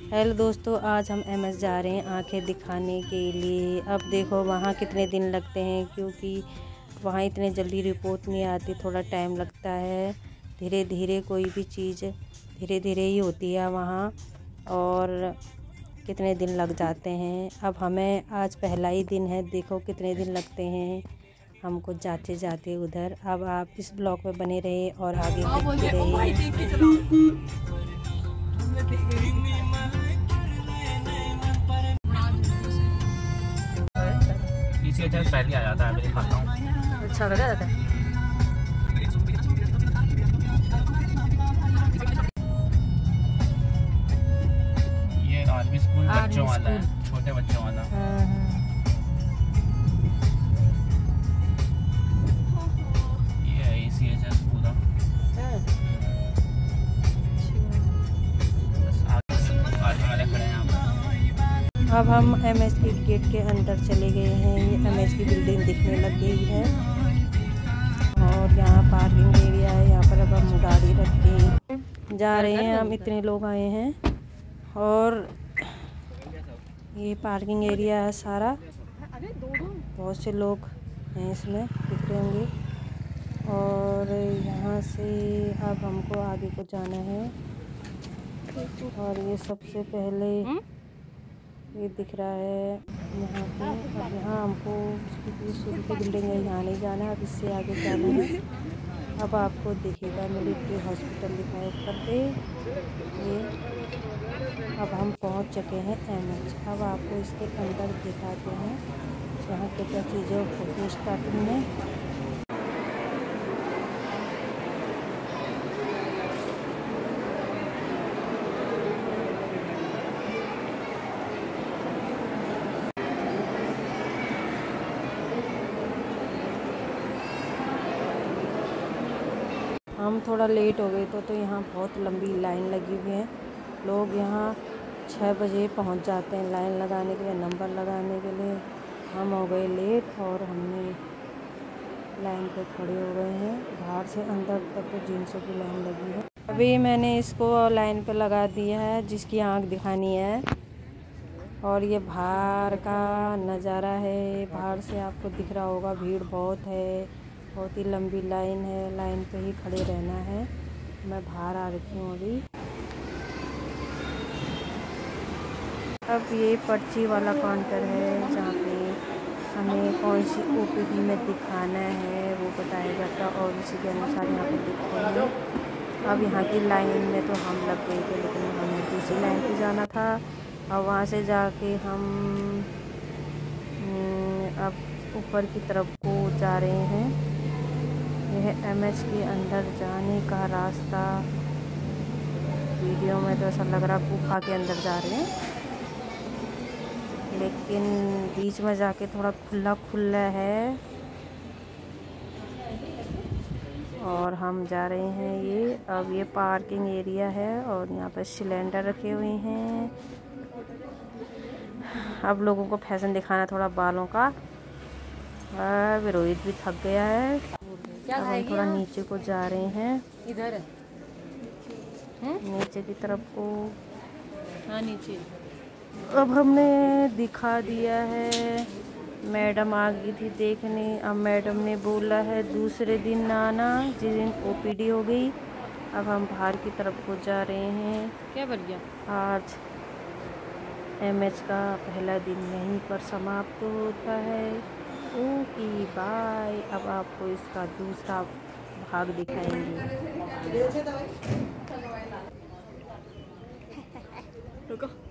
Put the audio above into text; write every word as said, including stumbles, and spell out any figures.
Hello दोस्तों, आज हम एम एस जा रहे हैं आंखें दिखाने के लिए। अब देखो वहाँ कितने दिन लगते हैं, क्योंकि वहाँ इतने जल्दी रिपोर्ट नहीं आती, थोड़ा टाइम लगता है। धीरे धीरे कोई भी चीज़ धीरे धीरे ही होती है वहाँ, और कितने दिन लग जाते हैं। अब हमें आज पहला ही दिन है, देखो कितने दिन लगते हैं हमको जाते जाते उधर। अब आप इस ब्लॉग में बने रहे और आगे देखते रहे। पहले आ जाता है, मैं खाता हूँ। अच्छा लगा जाता है। ये आर्मी स्कूल बच्चों वाला है, छोटे बच्चों वाला। ये है ई सी एच एस पूरा। बस आगे वाले खड़े हैं यहाँ पर। अब हम एम एस के गेट के अंदर चले गए हैं। ये एम एस की बिल्डिंग दिखने लग गई है और यहाँ पार्किंग एरिया है। यहाँ पर अब हम गाड़ी रख के जा रहे हैं। हम इतने लोग आए हैं और ये पार्किंग एरिया है सारा। बहुत से लोग हैं इसमें, दिख रहे होंगे। और यहाँ से अब हमको आगे को जाना है। और ये सबसे पहले ये दिख रहा है यहाँ पे। अब यहाँ हमको शुरू की बिल्डिंग है, यहाँ नहीं जाना है, अब इससे आगे जाना है। अब आपको दिखेगा मिलिट्री हॉस्पिटल लिखा है ऊपर पे ये। अब हम पहुँच चुके हैं एम एच। अब आपको इसके अंदर दिखाते हैं यहाँ क्या क्या चीज़ें होती है स्टार्टिंग में। हम थोड़ा लेट हो गए तो तो यहाँ बहुत लंबी लाइन लगी हुई है। लोग यहाँ छः बजे पहुँच जाते हैं लाइन लगाने के लिए, नंबर लगाने के लिए। हम हो गए लेट और हमने लाइन पे खड़े हो गए हैं। बाहर से अंदर तक तो जींसों की लाइन लगी है। अभी मैंने इसको लाइन पे लगा दिया है जिसकी आँख दिखानी है। और ये बाहर का नज़ारा है, बाहर से आपको दिख रहा होगा भीड़ बहुत है, बहुत ही लंबी लाइन है। लाइन पे ही खड़े रहना है। मैं बाहर आ रखी हूँ अभी। अब ये पर्ची वाला काउंटर है जहाँ पे हमें कौन सी ओ पी डी में दिखाना है वो बताया जाता है और उसी के अनुसार यहाँ पे दिखते हैं। अब यहाँ की लाइन में तो हम लग गए थे, लेकिन हमें दूसरी लाइन पे जाना था। और वहाँ से जाके हम अब ऊपर की तरफ को जा रहे हैं। यह एम एच के अंदर जाने का रास्ता। वीडियो में तो ऐसा लग रहा गुफा के अंदर जा रहे हैं, लेकिन बीच में जाके थोड़ा खुला खुला है। और हम जा रहे हैं ये। अब ये पार्किंग एरिया है और यहाँ पर सिलेंडर रखे हुए हैं। अब लोगों को फैशन दिखाना थोड़ा बालों का। अब रोहित भी थक गया है। अब हम थोड़ा नीचे को जा रहे हैं, इधर है नीचे की तरफ को। हाँ नीचे। अब हमने दिखा दिया है। मैडम आ गई थी देखने। अब मैडम ने बोला है दूसरे दिन आना, जिस दिन ओ पी डी हो गई। अब हम बाहर की तरफ को जा रहे हैं। क्या बन गया? आज एम एच का पहला दिन यहीं पर समाप्त होता है। Okay bye. अब आपको इसका दूसरा भाग दिखाएंगे। रुको।